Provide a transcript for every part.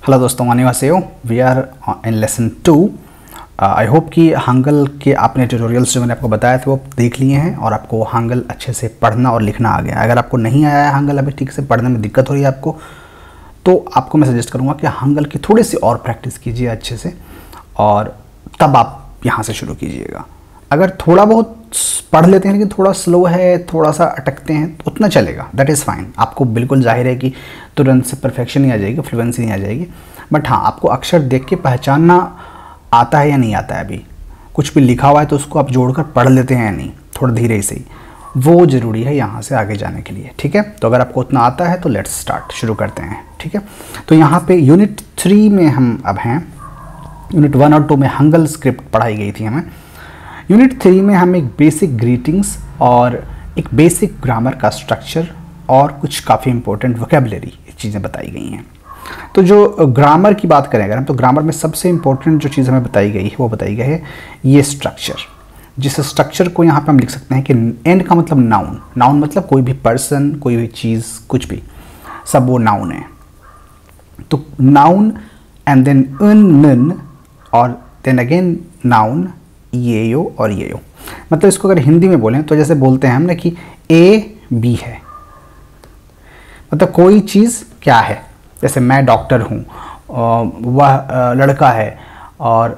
Hello दोस्तों, 안녕하세요। We are in lesson 2। I hope कि Hangul के आपने ट्यूटोरियल्स जो मैंने आपको बताया थे वो देख लिए हैं और आपको हांगल अच्छे से पढ़ना और लिखना आ गया। अगर आपको नहीं आया है हांगल, अभी ठीक से पढ़ने में दिक्कत हो रही है आपको, तो आपको मैं सजेस्ट करूँगा कि हांगल की थोड़ी सी और प्रैक्टिस कीजिए अच्छे से और तब आप यहाँ से शुरू कीजिएगा। अगर थोड़ा बहुत पढ़ लेते हैं लेकिन थोड़ा स्लो है, थोड़ा सा अटकते हैं, तो उतना चलेगा, दैट इज़ फाइन। आपको बिल्कुल जाहिर है कि तुरंत से परफेक्शन नहीं आ जाएगी, फ्लुएंसी नहीं आ जाएगी, बट हाँ, आपको अक्षर देख के पहचानना आता है या नहीं आता है। अभी कुछ भी लिखा हुआ है तो उसको आप जोड़कर पढ़ लेते हैं या नहीं, थोड़ा धीरे से ही, वो ज़रूरी है यहाँ से आगे जाने के लिए। ठीक है, तो अगर आपको उतना आता है तो लेट्स स्टार्ट, शुरू करते हैं। ठीक है, तो यहाँ पे यूनिट 3 में हम अब हैं। यूनिट 1 और 2 में हांगल स्क्रिप्ट पढ़ाई गई थी हमें। यूनिट 3 में हम एक बेसिक ग्रीटिंग्स और एक बेसिक ग्रामर का स्ट्रक्चर और कुछ काफ़ी इंपॉर्टेंट वोकेबलरी चीज़ें बताई गई हैं। तो जो ग्रामर की बात करें अगर हम, तो ग्रामर में सबसे इंपॉर्टेंट जो चीज़ हमें बताई गई है वो बताई गई है ये स्ट्रक्चर। जिस स्ट्रक्चर को यहाँ पे हम लिख सकते हैं कि एंड का मतलब नाउन, नाउन मतलब कोई भी पर्सन, कोई भी चीज़, कुछ भी, सब वो नाउन है। तो नाउन एंड देन नन और देन अगेन नाउन, ये यो और ये यो। मतलब इसको अगर हिंदी में बोलें तो जैसे बोलते हैं हम ना कि ए बी है, मतलब कोई चीज़ क्या है। जैसे मैं डॉक्टर हूँ, वह लड़का है और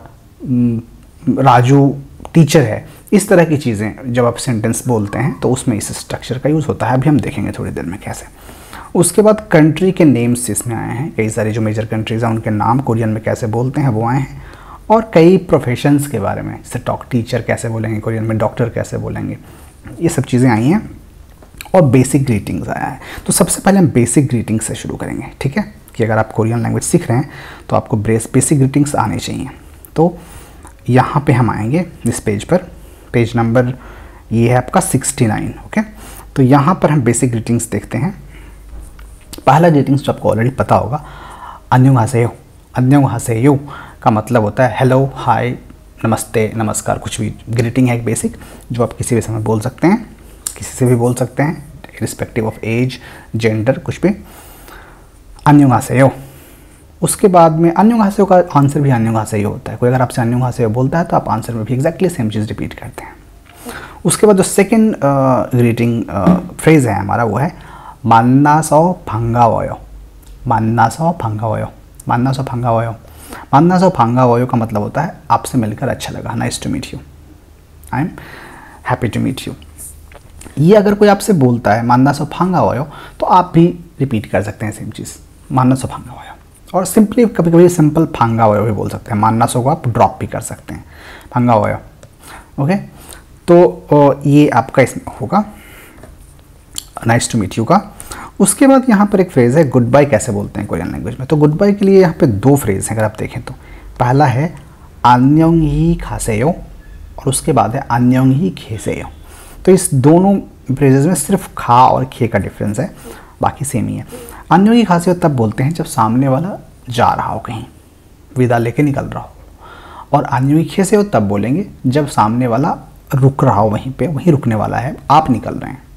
राजू टीचर है। इस तरह की चीज़ें जब आप सेंटेंस बोलते हैं तो उसमें इस स्ट्रक्चर का यूज़ होता है। अभी हम देखेंगे थोड़ी देर में कैसे। उसके बाद कंट्री के नेम्स इसमें आए हैं, कई सारी जो मेजर कंट्रीज़ हैं उनके नाम कोरियन में कैसे बोलते हैं वो आए हैं, और कई प्रोफेशंस के बारे में, जैसे टीचर कैसे बोलेंगे कोरियन में, डॉक्टर कैसे बोलेंगे, ये सब चीज़ें आई हैं। और बेसिक ग्रीटिंग्स आया है। तो सबसे पहले हम बेसिक ग्रीटिंग्स से शुरू करेंगे। ठीक है, कि अगर आप कोरियन लैंग्वेज सीख रहे हैं तो आपको बेसिक ग्रीटिंग्स आने चाहिए। तो यहाँ पे हम आएंगे इस पेज पर, पेज नंबर ये है आपका 69। ओके, तो यहाँ पर हम बेसिक ग्रीटिंग्स देखते हैं। पहला ग्रीटिंग्स जो आपको ऑलरेडी पता होगा, अन्योंहासेयो। अन्योंहासेयो का मतलब होता है हेलो, हाय, नमस्ते, नमस्कार, कुछ भी ग्रीटिंग है एक बेसिक जो आप किसी भी समय बोल सकते हैं, किसी से भी बोल सकते हैं, रिस्पेक्टिव ऑफ एज, जेंडर, कुछ भी। अन्योंहासेयो। उसके बाद में अन्योंहासेयो का आंसर भी अन्योंहासेयो होता है। कोई अगर आपसे अन्योंहासेयो बोलता है तो आप आंसर में भी एग्जैक्टली सेम चीज़ रिपीट करते हैं। उसके बाद जो सेकेंड ग्रीटिंग फ्रेज है हमारा वो है 만나서 반가워요। 만나서 반가워요। 만나서 반가워요। 만나서 반가워요 का मतलब होता है आपसे मिलकर अच्छा लगा, nice to meet you, I am happy to meet you. ये अगर कोई आपसे बोलता है 만나서 반가워요 तो आप भी रिपीट कर सकते हैं सेम चीज़, 만나서 반가워요। और सिंपली कभी कभी सिंपल 반가워요 भी बोल सकते हैं, 만나서 को आप ड्रॉप भी कर सकते हैं, 반가워요। ओके, तो ये आपका इसमें होगा नाइस टू मीट यू का। उसके बाद यहाँ पर एक फ्रेज़ है गुड बाय कैसे बोलते हैं कोरियन लैंग्वेज में। तो गुड बाय के लिए यहाँ पे दो फ्रेज़ हैं अगर आप देखें तो। पहला है 안녕히 가세요 और उसके बाद है 안녕히 계세요। तो इस दोनों फ्रेजेस में सिर्फ खा और खे का डिफरेंस है, बाकी सेम ही है। 안녕히 가세요 तब बोलते हैं जब सामने वाला जा रहा हो, कहीं विदा लेके निकल रहा हो, और 안녕히 계세요 तब बोलेंगे जब सामने वाला रुक रहा हो, वहीं पे, वहीं रुकने वाला है, आप निकल रहे हैं।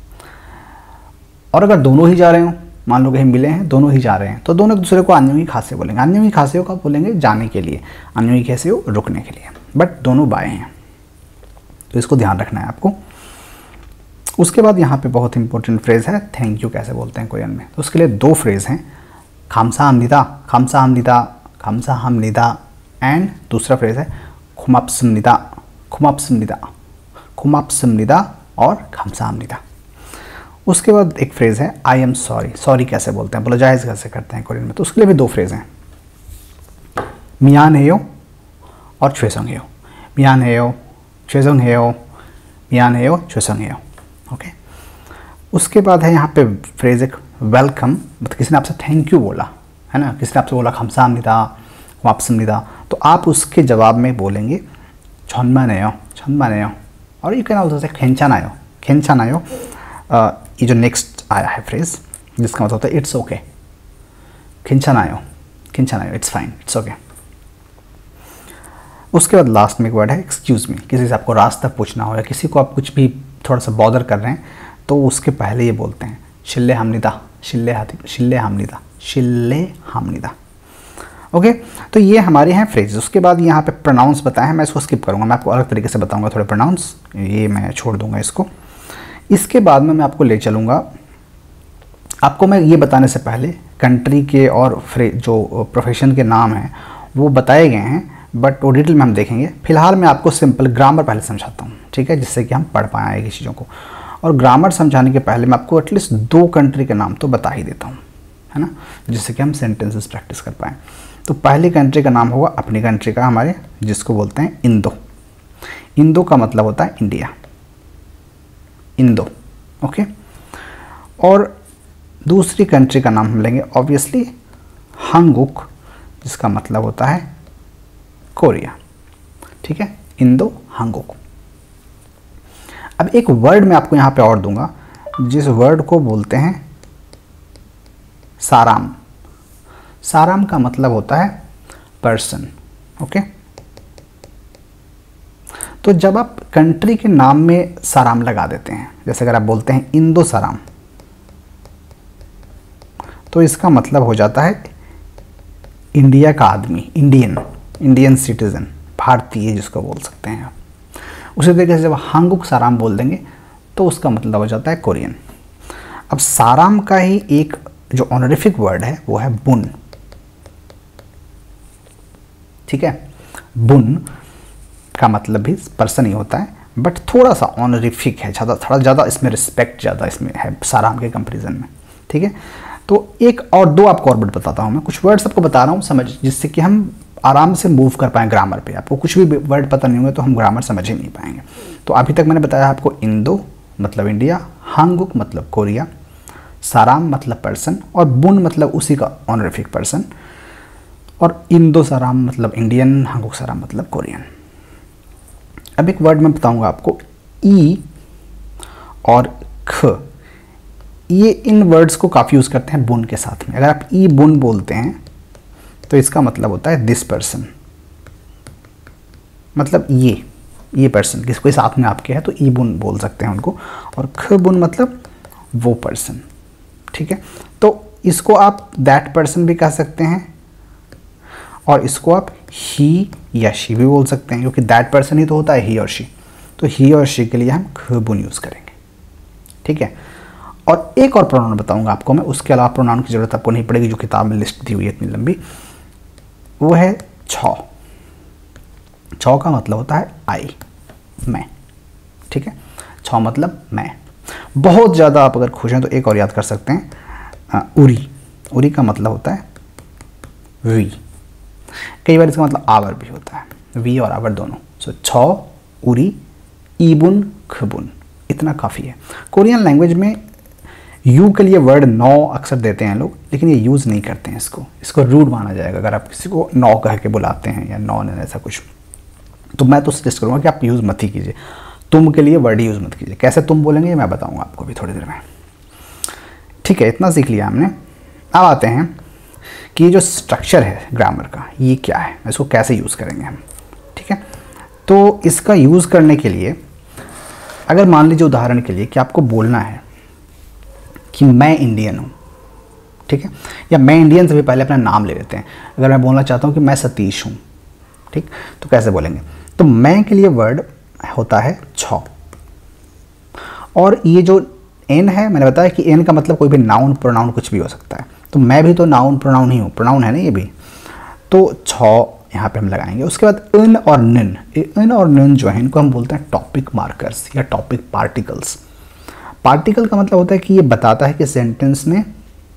और अगर दोनों ही जा रहे हो, मान लो कहीं मिले हैं, दोनों ही जा रहे हैं, तो दोनों एक दूसरे को 안녕히 가세요 बोलेंगे। 안녕히 가세요 का बोलेंगे जाने के लिए, 안녕히 계세요 रुकने के लिए, बट दोनों बाएं हैं, तो इसको ध्यान रखना है आपको। उसके बाद यहाँ पे बहुत इंपॉर्टेंट फ्रेज़ है थैंक यू कैसे बोलते हैं कोरियन में। तो उसके लिए दो फ्रेज़ हैं, 감사합니다, 감사합니다, 감사합니다, एंड दूसरा फ्रेज़ है 고맙습니다, 고맙습니다, 고맙습니다 और 감사합니다। उसके बाद एक फ्रेज़ है आई एम सॉरी। सॉरी कैसे बोलते हैं, अपोलोजाइज कैसे करते हैं कोरियन में, तो उसके लिए भी दो फ्रेज़ हैं, मियानहेयो और 죄송해요। मियानहेयो, 죄송해요, मियानहेयो, 죄송해요। ओके, उसके बाद है यहाँ पे फ्रेज़ एक वेलकम, मतलब किसी ने आपसे थैंक यू बोला है ना, किसी ने आपसे बोला 감사합니다, 고맙습니다, तो आप उसके जवाब में बोलेंगे 천만에요, 천만에요, और यू कैन ऑल्सो से 괜찮아요, 괜찮아요। ये जो नेक्स्ट आया है फ्रेज़ जिसका मतलब होता है it's okay, 괜찮아요, 괜찮아요, it's fine, it's okay. उसके बाद लास्ट में एक वर्ड है एक्सक्यूज़ मी। किसी से आपको रास्ता पूछना हो या किसी को आप कुछ भी थोड़ा सा बॉदर कर रहे हैं तो उसके पहले ये बोलते हैं 실례합니다, 실례합니다, 실례합니다, 실례합니다। ओके, तो ये हमारे हैं फ्रेज। उसके बाद यहाँ पे प्रोनाउंस बताए हैं, मैं इसको स्किप करूँगा, मैं आपको अलग तरीके से बताऊँगा थोड़े प्रोनाउंस, ये मैं छोड़ दूँगा इसको। इसके बाद में मैं आपको ले चलूँगा, आपको मैं ये बताने से पहले कंट्री के और जो प्रोफेशन के नाम हैं वो बताए गए हैं, बट वो डिटेल में हम देखेंगे। फिलहाल मैं आपको सिंपल ग्रामर पहले समझाता हूँ, ठीक है, जिससे कि हम पढ़ पाएँ आगे चीज़ों को। और ग्रामर समझाने के पहले मैं आपको एटलीस्ट 2 कंट्री के नाम तो बता ही देता हूँ, है ना, जिससे कि हम सेंटेंसेस प्रैक्टिस कर पाएँ। तो पहली कंट्री का नाम होगा अपनी कंट्री का हमारे, जिसको बोलते हैं इंडो। इंडो का मतलब होता है इंडिया, इंडो, ओके। और दूसरी कंट्री का नाम हम लेंगे ऑब्वियसली हांगुक, जिसका मतलब होता है कोरिया, ठीक है, इंडो हांगुक। अब एक वर्ड मैं आपको यहाँ पे और दूंगा, जिस वर्ड को बोलते हैं साराम। साराम का मतलब होता है पर्सन, ओके। तो जब आप कंट्री के नाम में साराम लगा देते हैं, जैसे अगर आप बोलते हैं इंडो साराम, तो इसका मतलब हो जाता है इंडिया का आदमी, इंडियन सिटीजन, भारतीय जिसको बोल सकते हैं आप। उसी तरीके से जब हांगुक साराम बोल देंगे तो उसका मतलब हो जाता है कोरियन। अब साराम का ही एक जो ऑनरिफिक वर्ड है वो है बुन, ठीक है। बुन का मतलब भी पर्सन ही होता है, बट थोड़ा सा ऑनरिफिक है, थोड़ा ज़्यादा इसमें रिस्पेक्ट ज़्यादा इसमें है साराम के कंपेरिजन में, ठीक है। तो एक और 2 आपको और वर्ड बताता हूँ मैं, कुछ वर्ड्स आपको बता रहा हूँ समझ, जिससे कि हम आराम से मूव कर पाएँ ग्रामर पे। आपको कुछ भी वर्ड पता नहीं होंगे तो हम ग्रामर समझ ही नहीं पाएंगे। तो अभी तक मैंने बताया आपको इंडो मतलब इंडिया, हांगुक मतलब कोरिया, साराम मतलब पर्सन, और बुन मतलब उसी का ऑनरिफिक पर्सन, और इंडो साराम मतलब इंडियन, हांगुक साराम मतलब कोरियन। अब एक वर्ड मैं बताऊंगा आपको, ई और ख। ये इन वर्ड्स को काफ़ी यूज़ करते हैं बुन के साथ में। अगर आप ई बुन बोलते हैं तो इसका मतलब होता है दिस पर्सन, मतलब ये पर्सन किसको साथ में आपके है तो ई बुन बोल सकते हैं उनको। और ख बुन मतलब वो पर्सन, ठीक है। तो इसको आप दैट पर्सन भी कह सकते हैं, और इसको आप ही या शी भी बोल सकते हैं, क्योंकि दैट पर्सन ही तो होता है ही और शी। तो ही और शी के लिए हम ख बुन यूज़ करेंगे, ठीक है। और एक और प्रोनाउन बताऊंगा आपको मैं, उसके अलावा प्रोनाउन की ज़रूरत आपको नहीं पड़ेगी, जो किताब में लिस्ट दी हुई है इतनी लंबी, वो है छौ। छौ का मतलब होता है आई, मैं, ठीक है। छौ मतलब मैं। बहुत ज़्यादा आप अगर खुश हैं तो एक और याद कर सकते हैं, उरी। उरी का मतलब होता है वी, कई बार इसका मतलब आवर भी होता है, वी और आवर दोनों। सो छौ, उरी, ईबुन, खबुन, इतना काफ़ी है। कोरियन लैंग्वेज में यू के लिए वर्ड नौ अक्सर देते हैं लोग, लेकिन ये यूज़ नहीं करते हैं इसको रूड माना जाएगा अगर आप किसी को नौ कह के बुलाते हैं या नॉन ऐसा कुछ। तो मैं तो सजेस्ट करूँगा कि आप यूज़ मत ही कीजिए, तुम के लिए वर्ड यूज़ मत कीजिए। कैसे तुम बोलेंगे मैं बताऊँगा आपको भी थोड़ी देर में, ठीक है। इतना सीख लिया हमने। अब आते हैं कि ये जो स्ट्रक्चर है ग्रामर का ये क्या है, इसको कैसे यूज़ करेंगे हम, ठीक है। तो इसका यूज़ करने के लिए अगर मान लीजिए उदाहरण के लिए कि आपको बोलना है कि मैं इंडियन हूँ, ठीक है, या मैं इंडियन से भी पहले अपना नाम ले लेते हैं। अगर मैं बोलना चाहता हूँ कि मैं सतीश हूँ, ठीक, तो कैसे बोलेंगे? तो मैं के लिए वर्ड होता है छौ, और ये जो एन है मैंने बताया कि एन का मतलब कोई भी नाउन प्रोनाउन कुछ भी हो सकता है, तो मैं भी तो नाउन प्रोनाउन ही हूँ, प्रोनाउन है ना ये भी। तो छौ यहाँ पे हम लगाएंगे। उसके बाद इन और निन, इन और निन जो है इनको हम बोलते हैं टॉपिक मार्कर्स या टॉपिक पार्टिकल्स। पार्टिकल का मतलब होता है कि ये बताता है कि सेंटेंस में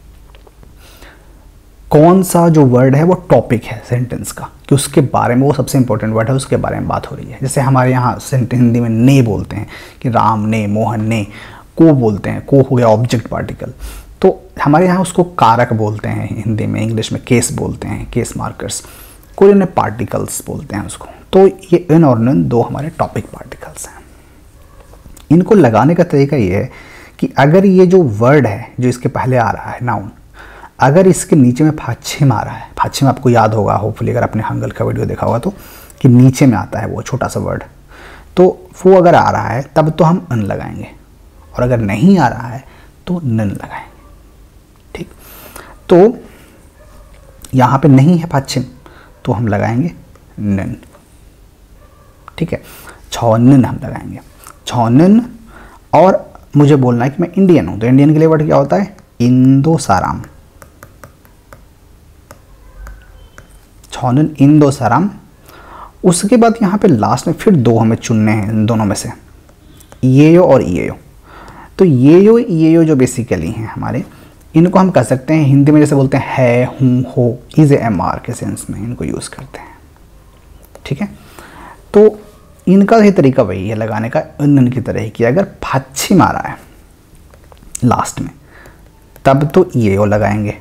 कौन सा जो वर्ड है वो टॉपिक है सेंटेंस का, कि उसके बारे में वो सबसे इंपॉर्टेंट वर्ड है, उसके बारे में बात हो रही है। जैसे हमारे यहाँ हिंदी में ने बोलते हैं कि राम ने, मोहन ने, को बोलते हैं, को हो गया ऑब्जेक्ट पार्टिकल, तो हमारे यहाँ उसको कारक बोलते हैं हिंदी में, इंग्लिश में केस बोलते हैं, केस मार्कर्स, कोरियन में पार्टिकल्स बोलते हैं उसको। तो ये इन और नन दो हमारे टॉपिक पार्टिकल्स हैं। इनको लगाने का तरीका ये है कि अगर ये जो वर्ड है जो इसके पहले आ रहा है नाउन, अगर इसके नीचे में फाच्छिम आ रहा है, फाच्छिम आपको याद होगा होपफुली अगर आपने हंगल का वीडियो देखा होगा तो, कि नीचे में आता है वो छोटा सा वर्ड, तो वो अगर आ रहा है तब तो हम अन लगाएंगे, और अगर नहीं आ रहा है तो नन लगाएंगे, ठीक। तो यहाँ पे नहीं है पश्चिम तो हम लगाएंगे नन, ठीक है, छौनन हम लगाएंगे, छौनन। और मुझे बोलना है कि मैं इंडियन हूँ, तो इंडियन के लिए वर्ड क्या होता है, इंदो साराम, छौनन इंदो साराम। उसके बाद यहाँ पे लास्ट में फिर दो हमें चुनने हैं इन दोनों में से, येयो और ईयो। तो येयो ईयो जो बेसिकली हैं हमारे, इनको हम कह सकते हैं हिंदी में जैसे बोलते हैं है, हूँ, हो, इज एम आर के सेंस में इनको यूज़ करते हैं, ठीक है। तो इनका ही तरीका वही है लगाने का, इन की तरह ही किया। अगर पश्चिम आ रहा है लास्ट में तब तो ईयो लगाएंगे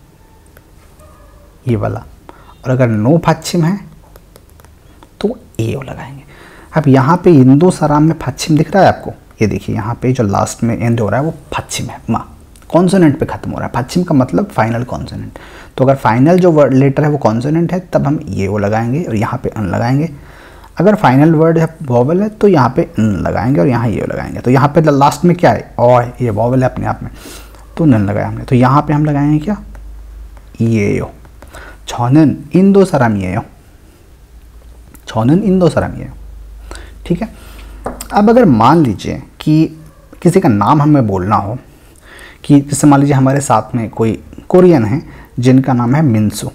ये वाला, और अगर नो पश्चिम है तो एओ लगाएंगे। अब यहाँ पे इंदो साराम में पश्चिम दिख रहा है आपको, ये देखिए यहाँ पे जो लास्ट में एंड हो रहा है वो पश्चिम है, माँ कॉन्सोनेंट पे खत्म हो रहा है। पश्चिम का मतलब फाइनल कॉन्सोनेंट, तो अगर फाइनल जो वर्ड लेटर है वो कॉन्सोनेंट है तब हम ये ओ लगाएंगे और यहाँ पे अन लगाएंगे। अगर फाइनल वर्ड है वॉवल है तो यहाँ पे अन लगाएंगे और यहाँ ये लगाएंगे। तो यहाँ पे लास्ट में क्या है, ओ है, ये वॉवल है अपने आप में, तो नन लगाया हमने, तो यहाँ पे हम लगाएंगे क्या, ये ओ, छौनन इंदो साराम ये ओ, छौनन इंदो साराम ये, ठीक है। अब अगर मान लीजिए कि किसी का नाम हमें बोलना हो, कि जैसे मान लीजिए हमारे साथ में कोई कोरियन है जिनका नाम है मिन्सू,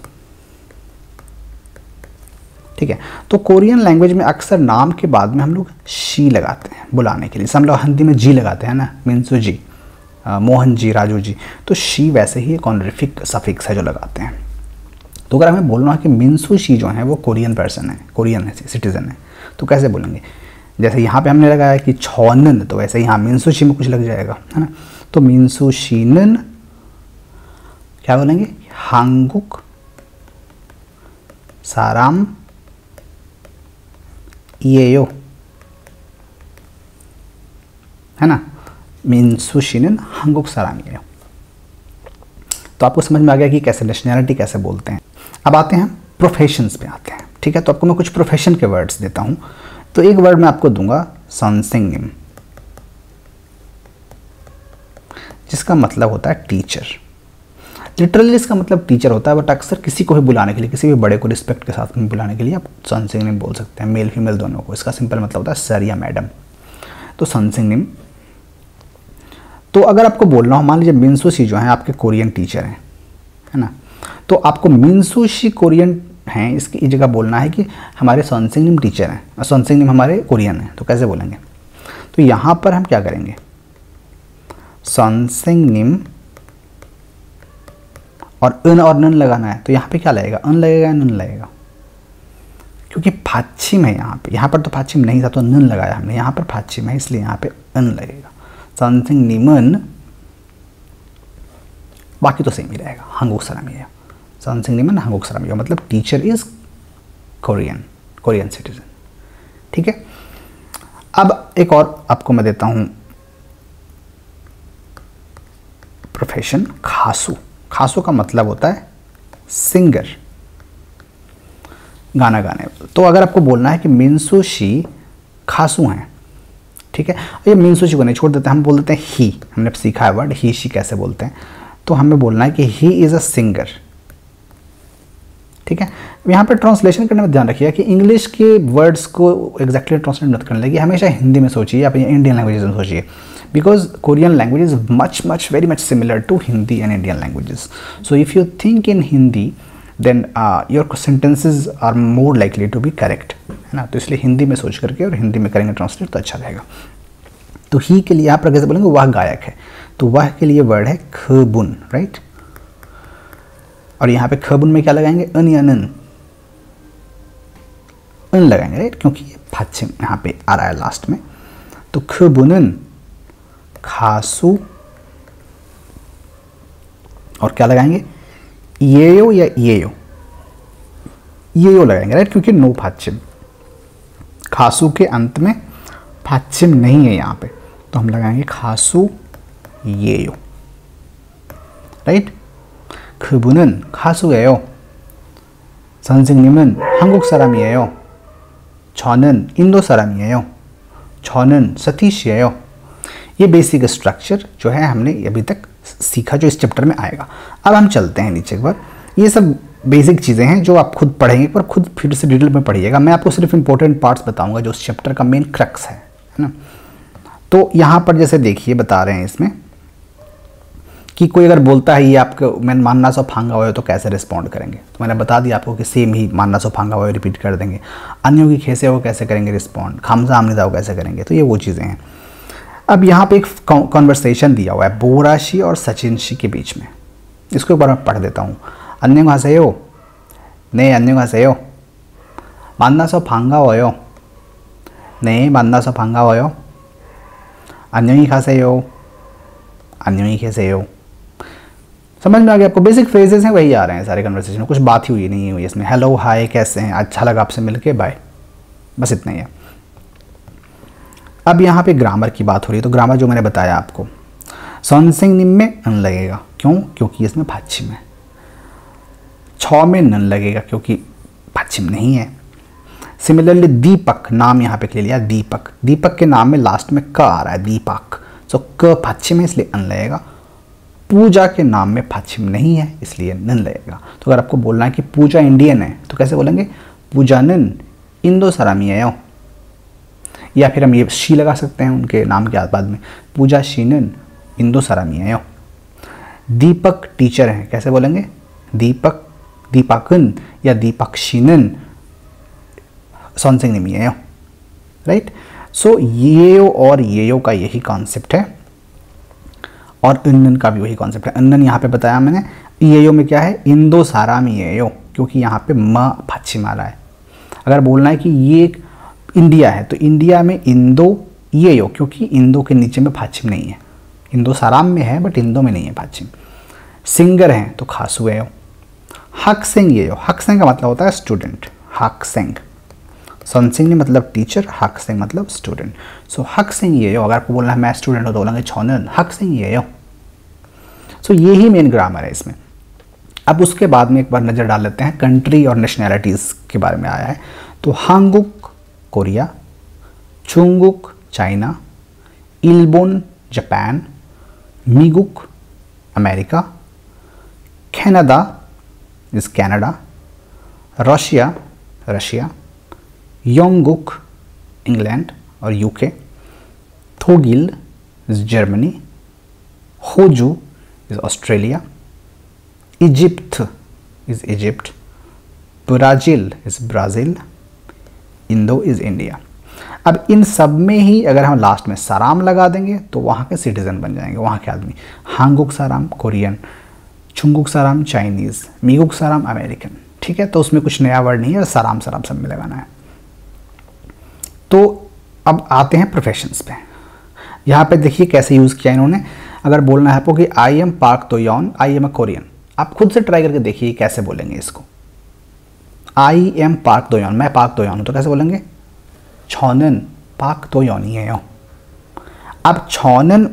ठीक है। तो कोरियन लैंग्वेज में अक्सर नाम के बाद में हम लोग शी लगाते हैं बुलाने के लिए, जैसे हम लोग हिंदी में जी लगाते हैं ना, मिन्सू जी, मोहन जी, राजू जी, तो शी वैसे ही एक ऑनरिफिक सफिक्स है जो लगाते हैं। तो अगर हमें बोलना है कि मिन्सू शी जो है वो कोरियन पर्सन है, कोरियन है, सिटीजन है, तो कैसे बोलेंगे, जैसे यहाँ पे हमने लगाया कि छौनन, तो वैसे ही यहाँ मिन्सू शी में कुछ लग जाएगा, है ना। तो मिन्सू शीनन क्या बोलेंगे, हांगुक साराम येयो, है ना, मिन्सू शीनन हांगुक साराम येयो। तो आपको समझ में आ गया कि कैसे नेशनैलिटी कैसे बोलते हैं। अब आते हैं प्रोफेशंस पे आते हैं, ठीक है। तो आपको मैं कुछ प्रोफेशन के वर्ड्स देता हूँ। तो एक वर्ड मैं आपको दूंगा सनसिंगिम, जिसका मतलब होता है टीचर। लिटरली इसका मतलब टीचर होता है, बट अक्सर किसी को भी बुलाने के लिए, किसी भी बड़े को रिस्पेक्ट के साथ में बुलाने के लिए आप सनसिंगिम बोल सकते हैं, मेल फीमेल दोनों को। इसका सिंपल मतलब होता है सर या मैडम, तो सनसिंगिम। तो अगर आपको बोलना हो, मान लीजिए मिन्सू शी जो है आपके कोरियन टीचर हैं, है ना, तो आपको मिन्सू शी कोरियन हैं इसकी जगह बोलना है कि हमारे सनसिंगिम टीचर हैं और सनसिंगिम हमारे कोरियन हैं। तो कैसे बोलेंगे, तो यहाँ पर हम क्या करेंगे, सनसिंगिम और नन लगाना है, तो यहाँ पे क्या लगेगा, अन लगेगा या नन लगेगा, क्योंकि पश्चिम है यहाँ पर तो पश्चिम नहीं था तो नन लगाया हमने, यहाँ पर पश्चिम है इसलिए यहाँ पे अन लगेगा। सनसिंगिमन, बाकी तो सेम ही रहेगा, हांगुक साराम ये, सनसिंगिमन हांगुक साराम ये, मतलब टीचर इज कोरियन सिटीजन, ठीक है। अब एक और आपको मैं देता हूँ प्रोफेशन, खासू। खासू का मतलब होता है सिंगर, गाना गाने। तो अगर आपको बोलना है कि मिन्सू शी खासू हैं, ठीक है, ये मिन्सू शी को नहीं छोड़ देते, हम बोल देते हैं ही, हमने सीखा है वर्ड ही शी कैसे बोलते हैं, तो हमें बोलना है कि ही इज़ अ सिंगर, ठीक है। यहाँ पर ट्रांसलेशन करने में ध्यान रखिए कि इंग्लिश के वर्ड्स को एग्जैक्टली ट्रांसलेट मत करने लगी, हमेशा हिंदी में सोचिए, आप इंडियन लैंग्वेज में सोचिए, because Korean language is very much similar to Hindi and Indian languages. So if you think in Hindi, then your sentences are more likely to be correct, है ना। तो इसलिए हिंदी में सोच करके और हिंदी में करेंगे ट्रांसलेट तो अच्छा रहेगा। तो ही के लिए आप कैसे बोलेंगे, वह गायक है, तो वह के लिए वर्ड है खबुन, राइट। और यहाँ पे खबुन में क्या लगाएंगे, अन या नन, अन लगाएंगे, राइट, क्योंकि ये पश्चिम यहाँ पे आ रहा है लास्ट में। तो खबुनन खासू, और क्या लगाएंगे, येयो या येयो लगाएंगे, राइट, क्योंकि नो पश्चिम, खासू के अंत में पश्चिम नहीं है यहाँ पे, तो हम लगाएंगे खासू येयो, राइट। खबुनन खा수예요, 선생님은 한국 사람이에요, 저는 इंदो 사람이에요, 저는 सतीश예요। ये बेसिक स्ट्रक्चर जो है हमने अभी तक सीखा, जो इस चैप्टर में आएगा। अब हम चलते हैं नीचे एक बार। ये सब बेसिक चीज़ें हैं जो आप खुद पढ़ेंगे, पर खुद फिर से डिटेल में पढ़िएगा। मैं आपको सिर्फ इंपॉर्टेंट पार्ट्स बताऊंगा जो उस चैप्टर का मेन क्रक्स है ना। तो यहाँ पर जैसे देखिए बता रहे हैं इसमें कि कोई अगर बोलता है ये आपको मैं मानना सो फांगा हुआ तो कैसे रिस्पॉन्ड करेंगे, तो मैंने बता दिया आपको कि सेम ही मानना सो फांगा हुआ रिपीट कर देंगे। अन्यों की खेसे हो कैसे करेंगे रिस्पॉन्ड, खामजा आमनिदा हो कैसे करेंगे, तो ये वो चीज़ें हैं। अब यहाँ पे एक कॉन्वर्सेशन दिया हुआ है बोराशी और सचिनशी के बीच में, इसको एक बार मैं पढ़ देता हूँ। अन्यों हासेयो ने अन्यों हासेयो मानना सो फांगा होयो ने मानना सो फांगा होयो अन्यों ही खासेयो अन्यों ही खेसेयो। समझ में आ गया आपको? बेसिक फ्रेजेस हैं वही आ रहे हैं सारे कन्वर्सेशन में, कुछ बात ही हुई नहीं हुई इसमें। हेलो हाय कैसे हैं, अच्छा लगा आपसे मिलके, बाय, बस इतना ही है। अब यहाँ पे ग्रामर की बात हो रही है, तो ग्रामर जो मैंने बताया आपको, सॉन्सिंग निम में न लगेगा, क्यों? क्योंकि इसमें पश्चिम है। छ में न लगेगा क्योंकि पश्चिम नहीं है। सिमिलरली दीपक, नाम यहाँ पे ले लिया दीपक, दीपक के नाम में लास्ट में क आ रहा है दीपक, सो क पश्चिम है इसलिए अन लगेगा। पूजा के नाम में पश्चिम नहीं है इसलिए नन लगेगा। तो अगर आपको बोलना है कि पूजा इंडियन है तो कैसे बोलेंगे? पूजानन इंदो सरामियो, या फिर हम ये शी लगा सकते हैं उनके नाम के बाद में, पूजा शीनन इंदो सरामियो। दीपक टीचर हैं, कैसे बोलेंगे? दीपक दीपकन या दीपक शीनन सॉन्सिंग निमियो, राइट। सो येयो और येयो का यही कॉन्सेप्ट है और इन्नन का भी वही कॉन्सेप्ट है। इन्नन यहाँ पे बताया मैंने, येयो में क्या है? इंदो सारामी येयो, क्योंकि यहाँ पे म पश्चिम आ रहा है। अगर बोलना है कि ये इंडिया है तो इंडिया में इंदो येयो, क्योंकि इंदो के नीचे में पश्चिम नहीं है। इंदो साराम में है बट इंदो में नहीं है पश्चिम। सिंगर हैं तो खासू येयो। हक सेंग येयो, हक सेंग का मतलब होता है स्टूडेंट, हक सेंग। सॉन्सिंग ने मतलब टीचर, हक सेंग मतलब स्टूडेंट। सो हक सेंग येयो, अगर आपको बोलना है मैं स्टूडेंट हो तो बोलेंगे छौनन हक सेंग येयो। सो ये ही मेन ग्रामर है इसमें। अब उसके बाद में एक बार नज़र डाल लेते हैं कंट्री और नेशनैलिटीज़ के बारे में आया है। तो हांगुक कोरिया, चुंगुक चाइना, इल्बोन जापान, मिगुक America, Canada is Canada, Russia Russia, योंगुक इंग्लैंड और यूके, थोगिल इज जर्मनी, होजू is Australia, Egypt is Egypt, Brazil is Brazil, इंडो इज इंडिया। अब इन सब में ही अगर हम लास्ट में साराम लगा देंगे तो वहाँ के सिटीजन बन जाएंगे, वहाँ के आदमी। हांगुक साराम कोरियन, चुंगुक साराम चाइनीज़, मिगुक साराम अमेरिकन, ठीक है। तो उसमें कुछ नया वर्ड नहीं है, साराम साराम सब में लगाना है। तो अब आते हैं प्रोफेशंस पे। यहाँ पे देखिए कैसे यूज़ किया इन्होंने। अगर बोलना है आपको कि I am Park Do Yeon, I am a Korean, आप खुद से ट्राई करके देखिए कैसे बोलेंगे इसको। I am Park Do Yeon, मैं पार्क दो यॉन हूँ, तो कैसे बोलेंगे? छौनन पार्क दो यॉन ही है। अब छौनन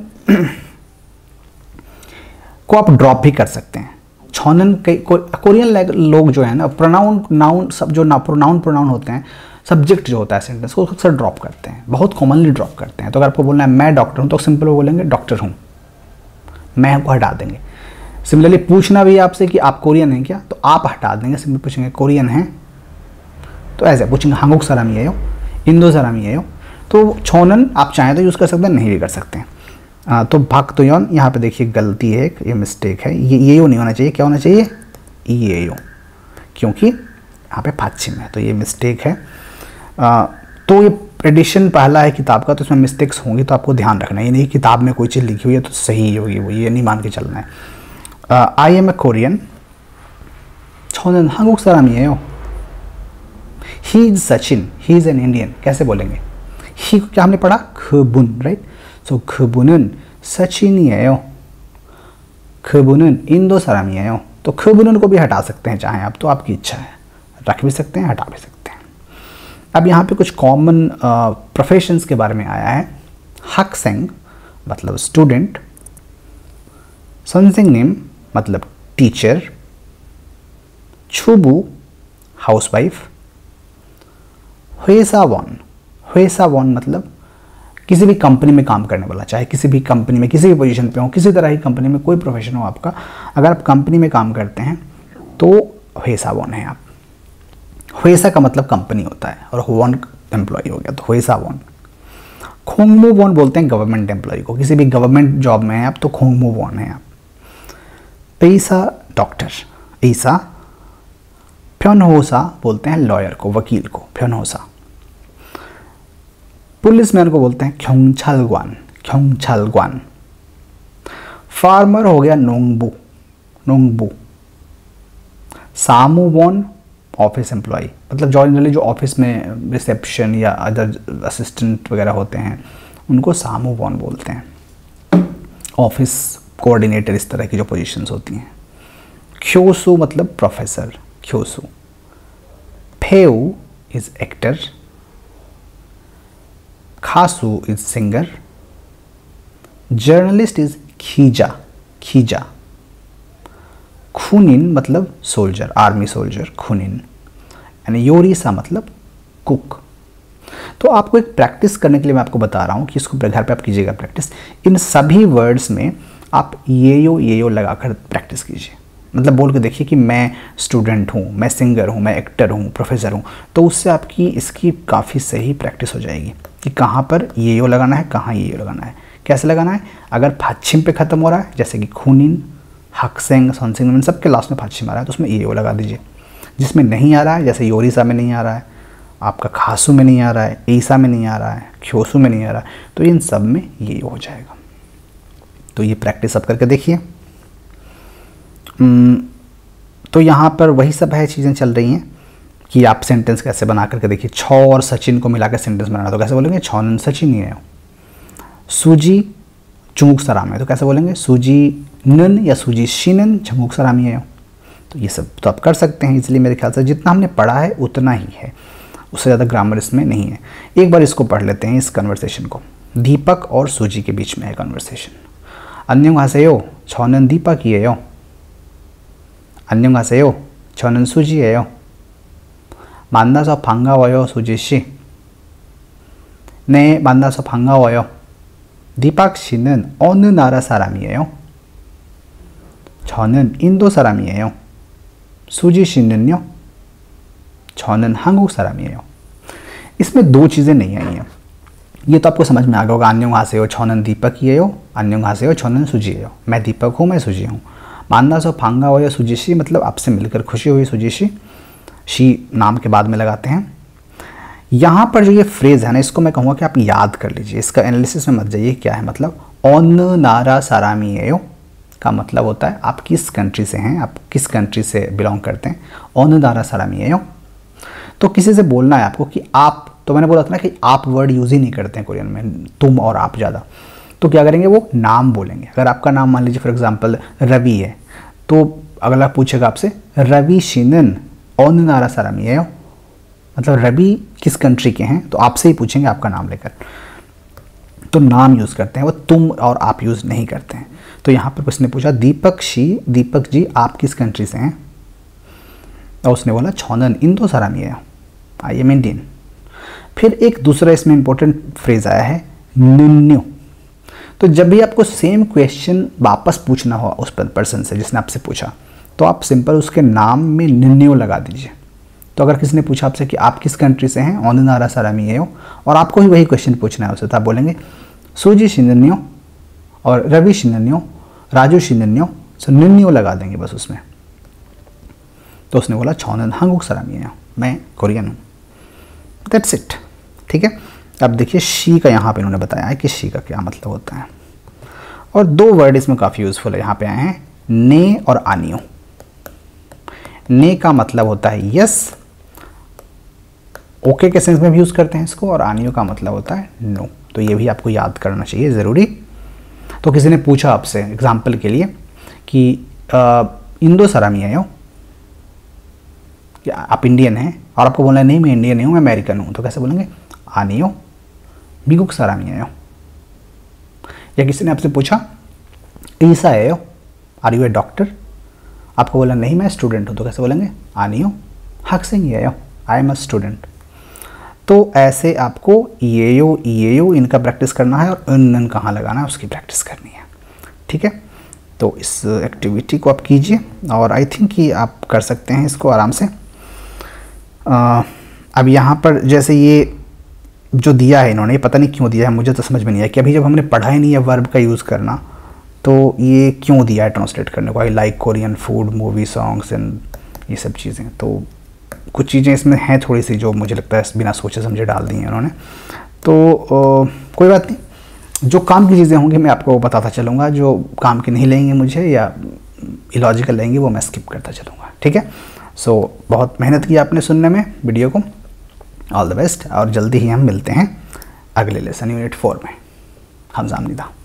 को आप ड्रॉप भी कर सकते हैं। छौनन कोरियन लोग जो है ना, प्रोनाउन नाउन सब जो ना प्रोनाउन होते हैं, सब्जेक्ट जो होता है सेंटेंस को अक्सर ड्रॉप करते हैं, बहुत कॉमनली ड्रॉप करते हैं। तो अगर आपको बोलना है मैं डॉक्टर हूँ तो सिंपल बोलेंगे डॉक्टर हूँ, मैं को हटा देंगे। सिमिलरली पूछना भी आपसे कि आप कोरियन हैं क्या, तो आप हटा देंगे, सिंपल पूछेंगे कोरियन हैं, तो ऐसे पूछेंगे हांगुक सरामी है, इंदो सरामी है। तो छौनन आप चाहें तो यूज़ कर सकते हैं, नहीं भी कर सकते हैं। तो भाग तो यौन, यहाँ पे देखिए गलती है, ये मिस्टेक है, ये यो नहीं होना चाहिए, क्या होना चाहिए? ये यो, क्योंकि यहाँ पे पश्चिम है, तो ये मिस्टेक है। तो ये एडिशन पहला है किताब का, तो इसमें मिस्टेक्स होंगी, तो आपको ध्यान रखना है। ये नहीं किताब में कोई चीज़ लिखी हुई है तो सही होगी वो, ये नहीं मान के चलना है। आई एम ए कोरियन, छौनन हांगुक सरामी है। He is Sachin, he is an Indian, कैसे बोलेंगे? ही क्या हमने पढ़ा? खबुन, राइट। सो खबुनन सचिन है, खबुनन इंदो सरामी है। तो खबुनन को भी हटा सकते हैं चाहें आप, तो आपकी इच्छा है, रख भी सकते हैं, हटा भी सकते हैं। अब यहाँ पे कुछ कॉमन प्रोफेशंस के बारे में आया है। हक सेंग मतलब स्टूडेंट, सनसिंग निम मतलब टीचर, छुबू हाउसवाइफ, हुएसावन मतलब किसी भी कंपनी में काम करने वाला, चाहे किसी भी कंपनी में किसी भी पोजीशन पे हो, किसी तरह की कंपनी में कोई प्रोफेशन हो आपका, अगर आप कंपनी में काम करते हैं तो हुएसा वॉन है आप। हुएसा का मतलब कंपनी होता है और वॉन एम्प्लॉय हो गया, तो हुएसा वॉन। खोंगमू वॉन बोलते हैं गवर्नमेंट एम्प्लॉय को, किसी भी गवर्नमेंट जॉब में है आप तो खोंगमू वॉन है आप। पैसा डॉक्टर, ऐसा। फ्योनहोसा बोलते हैं लॉयर को, वकील को, फ्योनहोसा। पुलिसमैन को बोलते हैं ख्योंगछालग्वान, ख्योंगछालग्वान। फार्मर हो गया नोंगबू, नोंगबू। सामूवॉन ऑफिस एम्प्लॉय, मतलब जनरली जो ऑफिस में रिसेप्शन या अदर असिस्टेंट वगैरह होते हैं उनको सामूवॉन बोलते हैं। ऑफिस कोऑर्डिनेटर, इस तरह की जो पोजीशंस होती हैं। ख्योसू मतलब प्रोफेसर, ख्योसू। फेउ इज एक्टर। खासू इज सिंगर। जर्नलिस्ट इज खीजा, खीजा। खूनिन मतलब सोल्जर, आर्मी सोल्जर, खूनिन। यानी योरीसा मतलब कुक। तो आपको एक प्रैक्टिस करने के लिए मैं आपको बता रहा हूँ कि इसको घर पे आप कीजिएगा प्रैक्टिस। इन सभी वर्ड्स में आप ये यो लगाकर प्रैक्टिस कीजिए। मतलब बोल के देखिए कि मैं स्टूडेंट हूँ, मैं सिंगर हूँ, मैं एक्टर हूँ, प्रोफेसर हूँ। तो उससे आपकी इसकी काफ़ी सही प्रैक्टिस हो जाएगी कि कहाँ पर ये यो लगाना है, कहाँ ये यो लगाना है, कैसे लगाना है। अगर फाच्छिम पे ख़त्म हो रहा है जैसे कि खूनिन, हक्सेंग, सॉन्सिंग, इन सब के लास्ट में फाच्छिम आ रहा है तो उसमें ये यो लगा दीजिए। जिसमें नहीं आ रहा है जैसे योरीसा में नहीं आ रहा है, आपका खासू में नहीं आ रहा है, ईसा में नहीं आ रहा है, ख्योसू में नहीं आ रहा है, तो इन सब में ये हो जाएगा। तो ये प्रैक्टिस आप करके देखिए। तो यहाँ पर वही सब है, चीज़ें चल रही हैं कि आप सेंटेंस कैसे बना करके देखिए। छौ और सचिन को मिलाकर सेंटेंस बनाना तो कैसे बोलेंगे, छौनन सचिन ही है। सूजी चुमुक सराम है तो कैसे बोलेंगे, सूजी नन या सूजी शीनन झमुक सरामी है। तो ये सब तो आप कर सकते हैं इसलिए मेरे ख्याल से जितना हमने पढ़ा है उतना ही है, उससे ज़्यादा ग्रामर इसमें नहीं है। एक बार इसको पढ़ लेते हैं, इस कन्वर्सेशन को। दीपक और सूजी के बीच में है कन्वर्सेशन। अन्यों हासेयो छौनन दीपक ही है। अन्यों हासेयो छौनन सूजी है। 만나서 반가워요 수지 씨. 네, 만나서 반가워요. 디박 씨는 어느 나라 사람이에요? 저는 인도 사람이에요. 수지 씨는요? 저는 한국 사람이에요. इसमें दो चीज़ें नहीं आई हैं, ये तो आपको समझ में आ गया होगा। अन्यों हासेयो 저는 दीपक이에요, अन्यों हासे요 저는 수지예요। मैं दीपक हूँ, मैं सुजी हूँ। 만나서 반가워요 수지 씨 मतलब आपसे मिलकर खुशी हुई सुजी 씨। शी नाम के बाद में लगाते हैं। यहाँ पर जो ये फ्रेज़ है ना, इसको मैं कहूँगा कि आप याद कर लीजिए, इसका एनालिसिस में मत जाइए। क्या है मतलब, ऑन नारा सारामीयो का मतलब होता है आप किस कंट्री से हैं, आप किस कंट्री से बिलोंग करते हैं। ऑन नारा सारामीयो तो किसी से बोलना है आपको कि आप, तो मैंने बोला था ना कि आप वर्ड यूज़ ही नहीं करते हैं कोरियन में, तुम और आप ज़्यादा। तो क्या करेंगे, वो नाम बोलेंगे। अगर आपका नाम मान लीजिए फॉर एग्जाम्पल रवि है, तो अगला पूछेगा आपसे रवि शिनन ऑन नारा सारामीयो, मतलब रवि किस कंट्री के हैं, तो आपसे ही पूछेंगे आपका नाम लेकर। तो नाम यूज़ करते हैं, वो तुम और आप यूज़ नहीं करते हैं। तो यहाँ पर उसने पूछा दीपक जी आप किस कंट्री से हैं, और उसने बोला छौनन इंदो सारामीयो, आई एम इंडियन। फिर एक दूसरा इसमें इंपॉर्टेंट फ्रेज़ आया है नुन्यो। तो जब भी आपको सेम क्वेश्चन वापस पूछना हो उस पर्सन से जिसने आपसे पूछा, तो आप सिंपल उसके नाम में निन्यो लगा दीजिए। तो अगर किसी ने पूछा आपसे कि आप किस कंट्री से हैं, ऑन नारा सारामीयो, और आपको ही वही क्वेश्चन पूछना है उससे, तो आप बोलेंगे सूजी शिनन्यो और रवि शिनन्यो, राजू शिनन्यो, सो निन्यो लगा देंगे बस उसमें। तो उसने बोला छौनन हांगुक सारामीयो, मैं कोरियन हूँ। दैट्स इट, ठीक है। अब देखिए शी का यहाँ पे इन्होंने बताया है कि शी का क्या मतलब होता है। और दो वर्ड इसमें काफ़ी यूज़फुल है यहाँ पे आए हैं, ने और आनियो। ने का मतलब होता है यस, ओके के सेंस में भी यूज़ करते हैं इसको, और आनियो का मतलब होता है नो। तो ये भी आपको याद करना चाहिए ज़रूरी। तो किसी ने पूछा आपसे एग्जाम्पल के लिए कि इंदो सारामीयो, कि आप इंडियन हैं, और आपको बोलना है नहीं मैं इंडियन नहीं हूँ, मैं अमेरिकन हूँ, तो कैसे बोलेंगे आनियो मिगुक सारामीयो। या किसी ने आपसे पूछा ईसा है, आर यू ए डॉक्टर, आपको बोला नहीं मैं स्टूडेंट हूँ, तो कैसे बोलेंगे आनियो हक्सिंग है, आई एम अ स्टूडेंट। तो ऐसे आपको ये यो इनका प्रैक्टिस करना है, और उन कहाँ लगाना है उसकी प्रैक्टिस करनी है, ठीक है। तो इस एक्टिविटी को आप कीजिए और आई थिंक कि आप कर सकते हैं इसको आराम से। अब यहाँ पर जैसे ये जो दिया है इन्होंने, पता नहीं क्यों दिया है, मुझे तो समझ में नहीं आया कि अभी जब हमने पढ़ा ही नहीं है वर्ब का यूज़ करना, तो ये क्यों दिया है ट्रांसलेट करने को। I like Korean food, movie, songs and ये सब चीज़ें। तो कुछ चीज़ें इसमें हैं थोड़ी सी जो मुझे लगता है बिना सोचे समझे डाल दी हैं उन्होंने। तो कोई बात नहीं, जो काम की चीज़ें होंगी मैं आपको बताता चलूँगा, जो काम की नहीं लेंगे मुझे या इलॉजिकल लेंगे वो मैं स्किप करता चलूँगा, ठीक है। सो बहुत मेहनत की आपने सुनने में वीडियो को, ऑल द बेस्ट, और जल्दी ही हम मिलते हैं अगले लेसन यूनिट 4 में। हमजा निदा।